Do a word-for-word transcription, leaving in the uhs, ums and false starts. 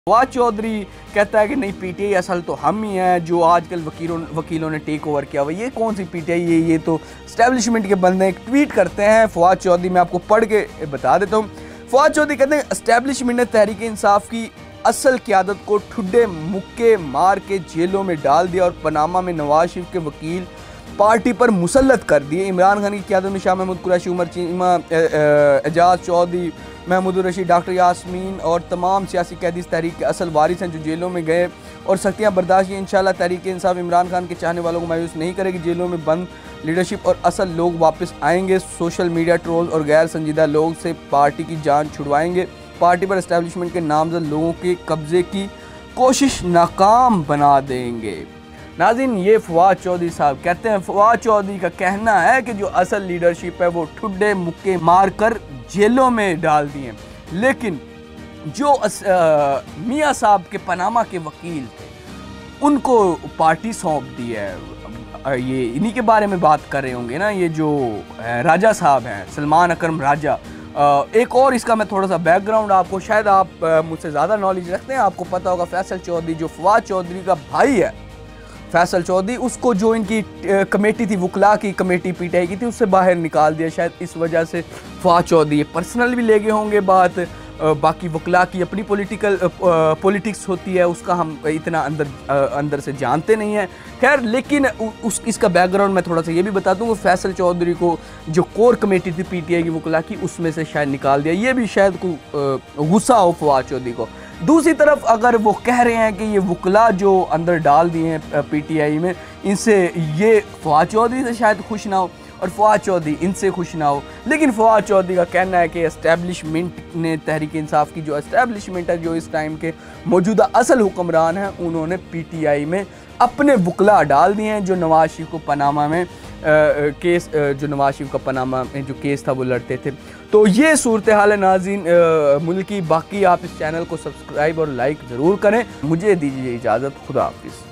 फवाद चौधरी कहता है कि नहीं पीटीआई असल तो हम ही हैं जो आजकल वकीलों वकीलों ने टेक ओवर किया हुआ। ये कौन सी पीटीआई है, ये तो स्टैब्लिशमेंट के बंदे। एक ट्वीट करते हैं फवाद चौधरी, मैं आपको पढ़ के बता देता हूँ। फवाद चौधरी कहते हैं एस्टैब्लिशमेंट ने तहरीक इंसाफ की असल क़यादत को ठुड्डे मुक्के मार के जेलों में डाल दिया और पनामा में नवाज शरीफ के वकील पार्टी पर मुसल्लत कर दिए। इमरान खान की क़यादत में शाह महमूद कुरैशी, उमर चीमा, एजाज चौधरी, महमूद रशीद, डॉक्टर यास्मीन और तमाम सियासी कैदी इस तहरीक के असल वारिस हैं जो जेलों में गए और सख्तियाँ बर्दाश्त की। इंशाल्लाह तहरीक इंसाफ इमरान खान के चाहने वालों को मायूस नहीं करेगी। जेलों में बंद लीडरशिप और असल लोग वापस आएंगे। सोशल मीडिया ट्रोल और गैर संजीदा लोग से पार्टी की जान छुड़वाएंगे। पार्टी पर एस्टैब्लिशमेंट के नामजद लोगों के कब्जे की कोशिश नाकाम बना देंगे। नाज़रीन, ये फवाद चौधरी साहब कहते हैं, फवाद चौधरी का कहना है कि जो असल लीडरशिप है वो ठुड्डे मुक्के मार कर जेलों में डाल दिए, लेकिन जो मियाँ साहब के पनामा के वकील थे उनको पार्टी सौंप दी है। ये इन्हीं के बारे में बात कर रहे होंगे ना, ये जो राजा साहब हैं, सलमान अकरम राजा। एक और इसका मैं थोड़ा सा बैकग्राउंड आपको, शायद आप मुझसे ज़्यादा नॉलेज रखते हैं, आपको पता होगा फैसल चौधरी जो फवाद चौधरी का भाई है, फैसल चौधरी, उसको जो इनकी कमेटी थी, वकला की कमेटी पीटीआई की थी, उससे बाहर निकाल दिया। शायद इस वजह से फवाद चौधरी पर्सनल भी ले गए होंगे बात। बाकी वकला की अपनी पॉलिटिकल पॉलिटिक्स होती है, उसका हम इतना अंदर अंदर से जानते नहीं हैं। खैर, लेकिन उस इसका बैकग्राउंड मैं थोड़ा सा ये भी बता दूँ कि फैसल चौधरी को जो कोर कमेटी थी पीटीआई की वकला की, उसमें से शायद निकाल दिया। ये भी शायद को गुस्सा हो फवाद चौधरी को। दूसरी तरफ अगर वो कह रहे हैं कि ये वकला जो अंदर डाल दिए हैं पीटीआई में, इनसे ये फवाद चौधरी से शायद खुश ना हो और फवाद चौधरी इनसे खुश ना हो, लेकिन फवाद चौधरी का कहना है कि एस्टैब्लिशमेंट ने, तहरीक इंसाफ की जो एस्टैब्लिशमेंट है, जो इस टाइम के मौजूदा असल हुक्मरान हैं, उन्होंने पीटीआई में अपने वकला डाल दिए हैं जो नवाज शरीफ को पनामा में आ, केस जो नवाज शरीफ का पनामा में जो केस था वो लड़ते थे। तो ये सूरत हाल है नाज़रीन मुल्क की। बाकी आप इस चैनल को सब्सक्राइब और लाइक ज़रूर करें। मुझे दीजिए इजाज़त, खुदा हाफिज़।